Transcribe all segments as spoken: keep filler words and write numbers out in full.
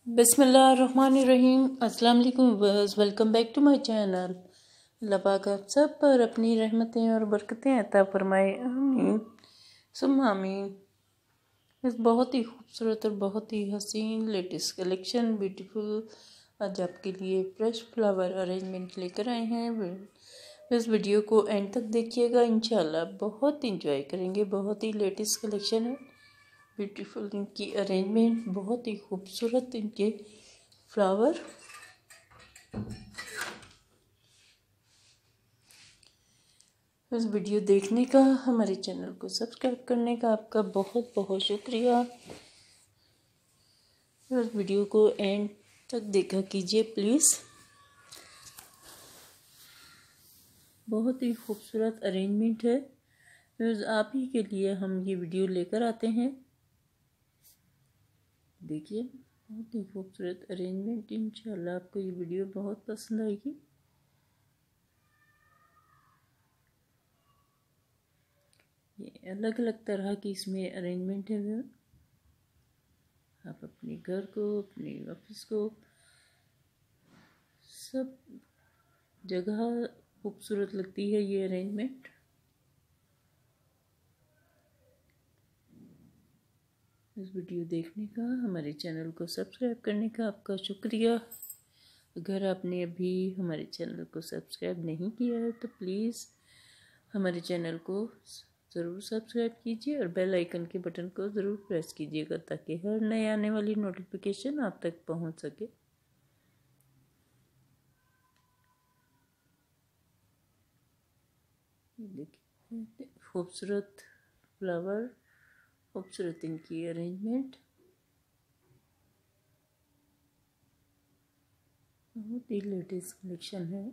बिस्मिल्लाहिर्रहमानिर्रहीम। अस्सलाम वालेकुम viewers, welcome back to my channel. Allah पाक आप सब पर अपनी रहमतें और बरकतें अता फरमाए, आमीन सुम्मा आमीन। इस बहुत ही खूबसूरत और बहुत ही हसीन लेटेस्ट कलेक्शन ब्यूटीफुल आज आपके लिए फ्रेश फ्लावर अरेंजमेंट लेकर आए हैं। इस वीडियो को एंड तक देखिएगा, इंशाल्लाह बहुत इंजॉय करेंगे। बहुत ही लेटेस्ट कलेक्शन है, ब्यूटीफुल इनकी अरेंजमेंट, बहुत ही खूबसूरत इनके फ्लावर। इस वीडियो देखने का, हमारे चैनल को सब्सक्राइब करने का आपका बहुत बहुत शुक्रिया। इस वीडियो को एंड तक देखा कीजिए प्लीज़। बहुत ही खूबसूरत अरेंजमेंट है, बस आप ही के लिए हम ये वीडियो लेकर आते हैं। देखिए बहुत ही खूबसूरत अरेंजमेंट, इंशाल्लाह आपको ये वीडियो बहुत पसंद आएगी। ये अलग अलग तरह की इसमें अरेंजमेंट है। आप अपने घर को, अपने ऑफिस को, सब जगह खूबसूरत लगती है ये अरेंजमेंट। इस वीडियो देखने का, हमारे चैनल को सब्सक्राइब करने का आपका शुक्रिया। अगर आपने अभी हमारे चैनल को सब्सक्राइब नहीं किया है तो प्लीज़ हमारे चैनल को ज़रूर सब्सक्राइब कीजिए और बेल आइकन के बटन को ज़रूर प्रेस कीजिएगा ताकि हर नए आने वाली नोटिफिकेशन आप तक पहुंच सके। देखिए खूबसूरत फ्लावर, खूबसूरत इनकी अरेंजमेंट, बहुत ही लेटेस्ट कलेक्शन है।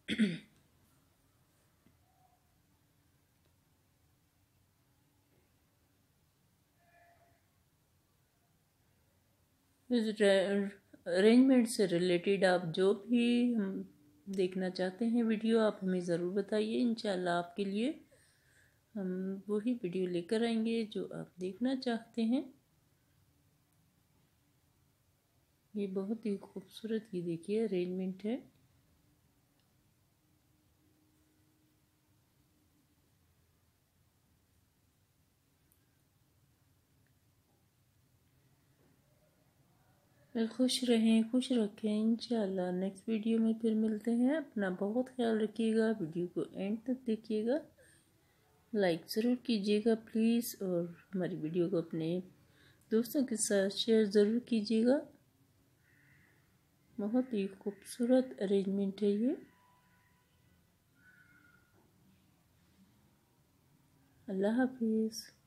इस अरेंजमेंट से रिलेटेड आप जो भी हम देखना चाहते हैं वीडियो, आप हमें ज़रूर बताइए। इंशाल्लाह आपके लिए हम वही वीडियो लेकर आएंगे जो आप देखना चाहते हैं। ये बहुत ही खूबसूरत, ये देखिए अरेंजमेंट है। खुश रहें, खुश रखें। इंशाल्लाह नेक्स्ट वीडियो में फिर मिलते हैं। अपना बहुत ख्याल रखिएगा। वीडियो को एंड तक देखिएगा, लाइक ज़रूर कीजिएगा प्लीज़, और हमारी वीडियो को अपने दोस्तों के साथ शेयर ज़रूर कीजिएगा। बहुत ही खूबसूरत अरेंजमेंट है ये। अल्लाह हाफिज़।